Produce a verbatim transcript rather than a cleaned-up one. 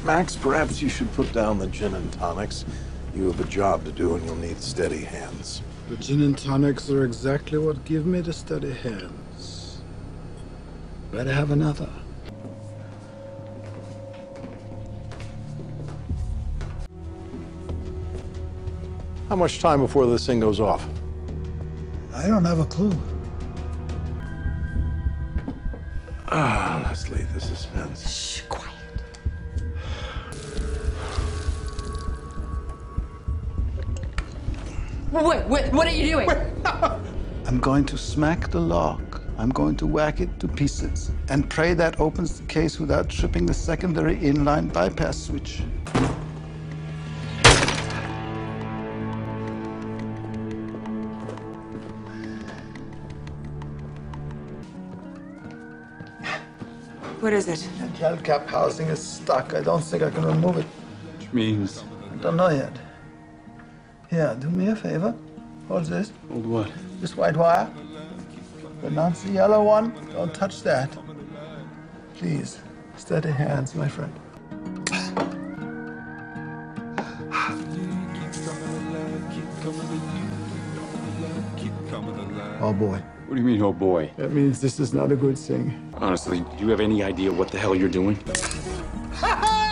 Max, perhaps you should put down the gin and tonics. You have a job to do and you'll need steady hands. The gin and tonics are exactly what give me the steady hands. Better have another. How much time before this thing goes off? I don't have a clue. Ah, Leslie, the suspense. Shh, quiet. Wait, wait, what are you doing? I'm going to smack the lock. I'm going to whack it to pieces and pray that opens the case without tripping the secondary inline bypass switch. What is it? The gel cap housing is stuck. I don't think I can remove it. Which means? I don't know yet. Here, do me a favor. Hold this. Hold what? This white wire. But not the yellow one. Don't touch that. Please, steady hands, my friend. Oh boy. What do you mean, oh boy? That means this is not a good thing. Honestly, do you have any idea what the hell you're doing?